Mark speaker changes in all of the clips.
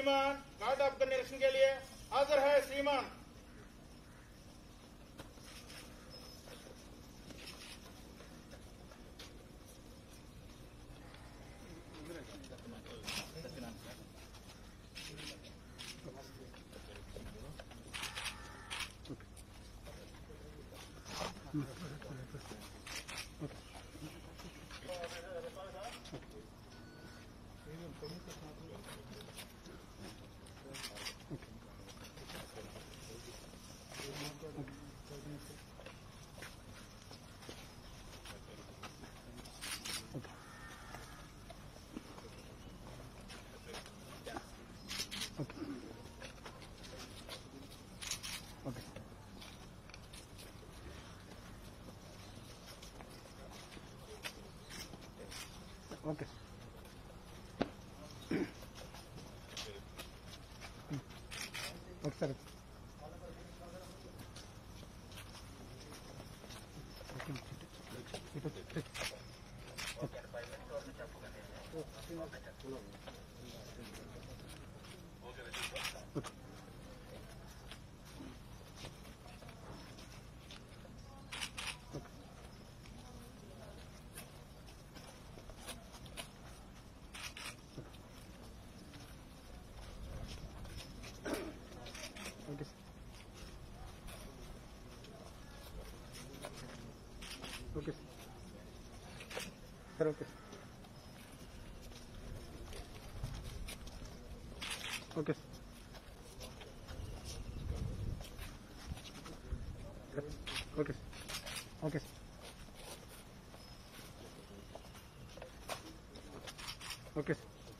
Speaker 1: श्रीमान कार्ड आपका निरीक्षण के लिए हाजिर है श्रीमान।
Speaker 2: ఓకే ఒకసారి okay sir okay okay okay okay okay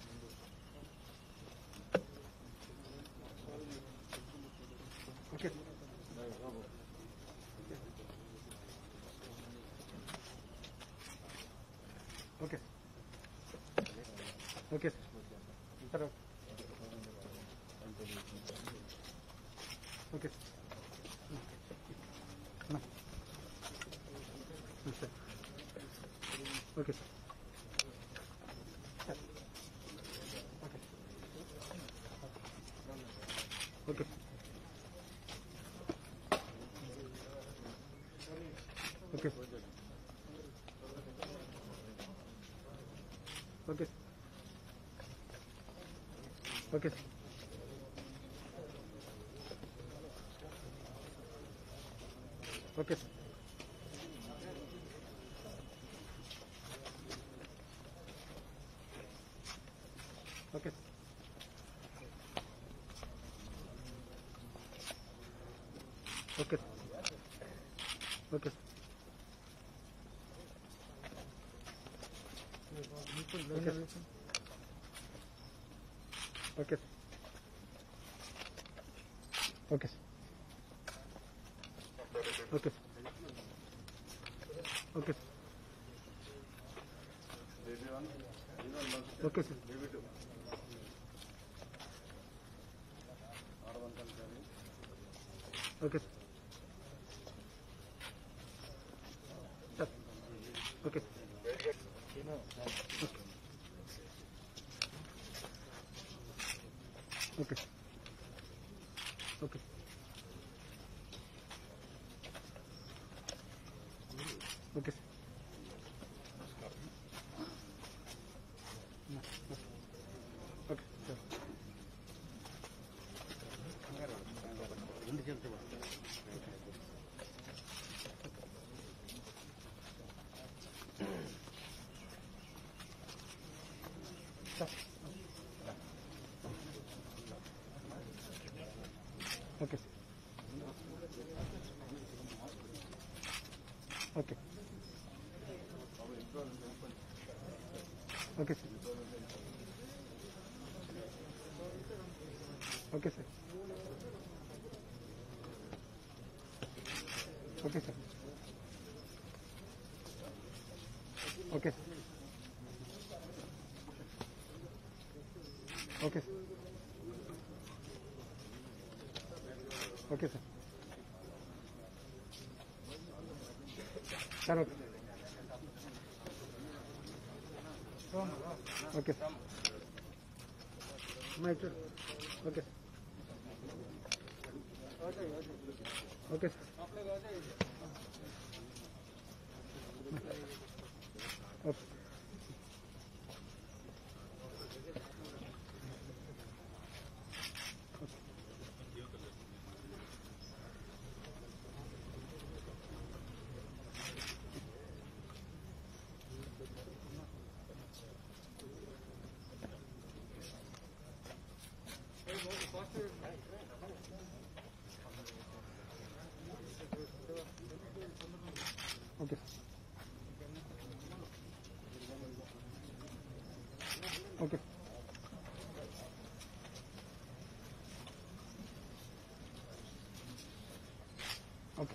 Speaker 2: okay okay okay sir okay okay okay okay okay okay okay okay okay okay okay okay okay okay okay sir okay sir okay okay okay okay okay sir okay okay okay sir okay sir okay sir okay okay okay sir sir okay okay mike okay okay sir okay okay okay okay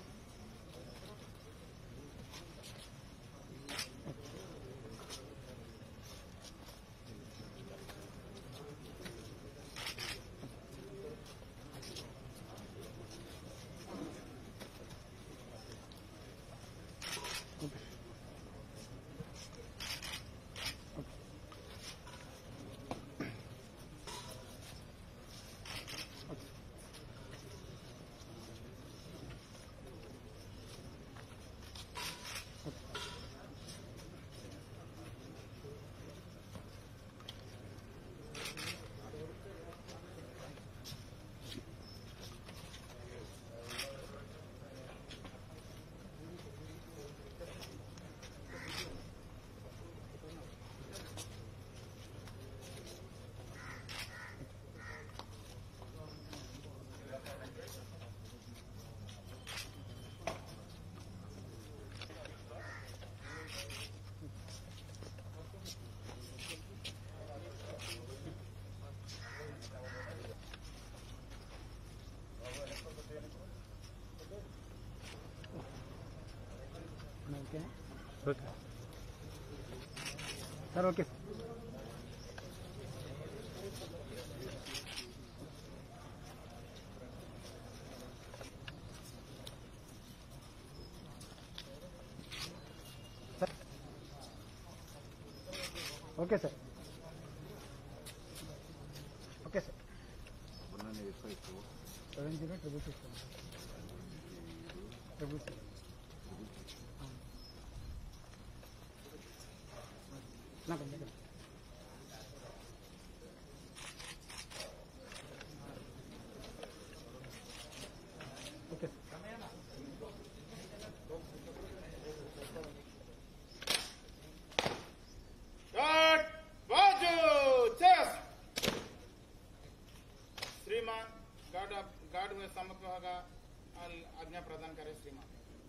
Speaker 2: okay okay sir okay sir okay sir okay sir 70 ना बंद कर okay
Speaker 1: Guard, बाजू, chest. श्रीमान guard में सम्मुख होगा आज्ञा प्रदान करें श्रीमान।